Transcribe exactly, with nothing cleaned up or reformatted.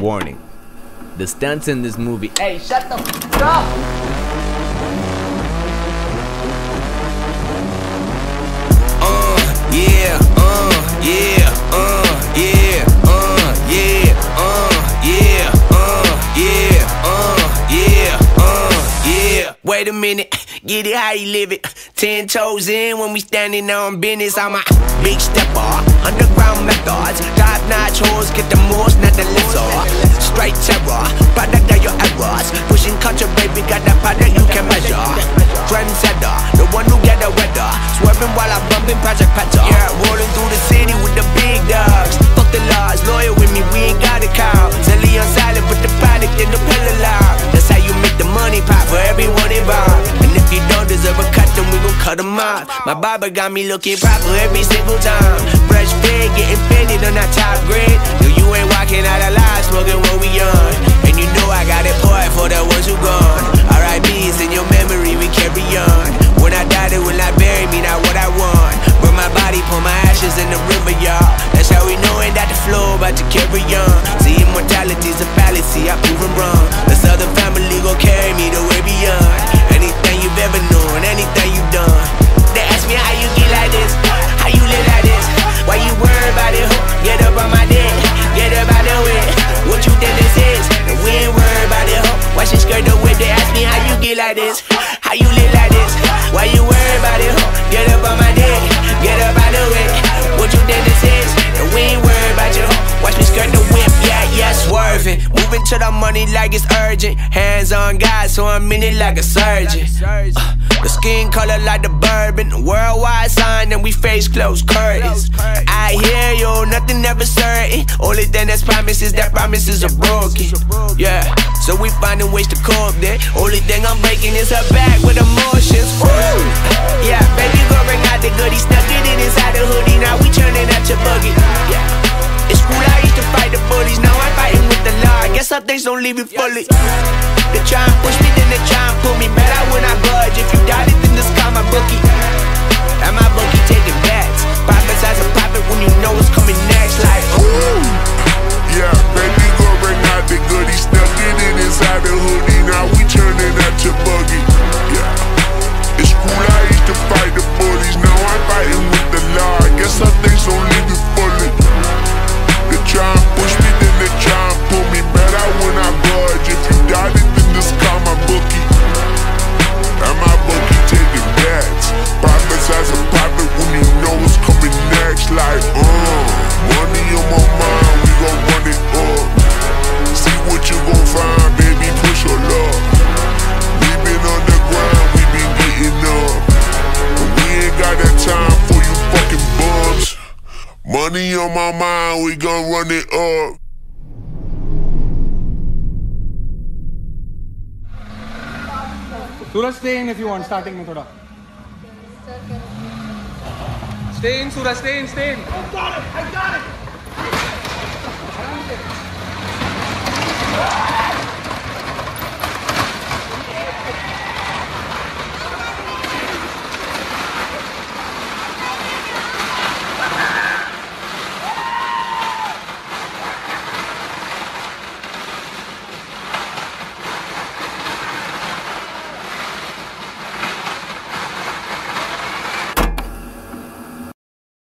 Warning: the stunts in this movie. Hey, shut the f up! Uh, yeah, uh, yeah, uh, yeah, uh, yeah, uh, yeah, uh, yeah, uh, yeah, uh, yeah. Wait a minute, get it how you live it. Ten toes in when we standing on business. I'm a big stepper, underground methods. Top-notch hoes, get the most, not the lesser. Straight terror, product of your errors. Pushing culture, baby, got that product you can measure. Trendsetter, the one who get the weather. Swerving while I'm bumping Project Petter. Yeah, rolling through the city with the big dogs. Fuck the laws, loyal with me, we ain't got a cow. Zelly on silent, put the product in the pillar loud. That's how you make the money pop for everyone involved. And if you don't deserve a cut, then we gon' cut them off. My barber got me looking proper every single time. Fresh fade, getting faded on that top grade. No, you ain't walking out alive, smoking what we on. And you know I got it poured for the ones who gone. R I P's in your memory, we carry on. When I die, they will not bury me, not what I want. Burn my body, pour my ashes in the river, y'all. That's how we knowin' that the flow about to carry on. See, immortality's a fallacy, I prove them wrong. The Southern family gon' carry me the way beyond. Anything you've ever known, anything you've done. They ask me how you get like this, how you live like this. Why you worry about it, ho? Get up on my dick, get up out the way. What you think this is? And we ain't worried about it, ho. Why she skirt the whip? They ask me how you get like this, how you live like this. Why you worry about it, ho? Get up on my dick, get up out the way. What you think this is? And we ain't worried about you, ho. Watch me skirt the whip, yeah, yeah, swerving. Moving to the money like it's urgent. Hands on God, so I'm in it like a surgeon. Uh, the skin color like the bourbon. Worldwide sign and we face closed curtains. I hear you, nothing ever certain. Only thing that's promised is that promises are broken. Yeah, so we finding ways to cope there. Only thing I'm breaking is her back with emotions. Woo. Yeah, baby girl bring out the goodies. Stuck it in inside the hoodie. Now we turning out your buggy. Yeah. In school I used to fight the bullies. Now I'm fighting with the law. I guess some things don't leave you fully. They try and push me, then they try and pull me. Better when I budge. If you doubt it, then just call my bookie. And my bookie taking bets. Profits as a profit when you know what's coming next. Like, ooh. Yeah, baby girl bring out the goodies. Stuck it in inside the hoodie. Now we turning out your buggy. Yeah. In school I used to fight the bullies. Now I'm fighting with the law. I guess some things don't leave you fully. They try and push me, then they try and pull me. Better when I budge. If you doubt it, then just call my bookie. And my bookie taking bets. Profits as a profit when you know what's coming next. Like, uh, money on my mind, we gon' run it up. See what you gon' find, baby, push your luck. We been on the grind, we been getting up. But we ain't got that time for you fucking bums. Money on my mind, we gon' run it up. Suraj, stay in if you want, starting mein thoda. Stay in, Suraj, stay in, stay in. I got it, I got it.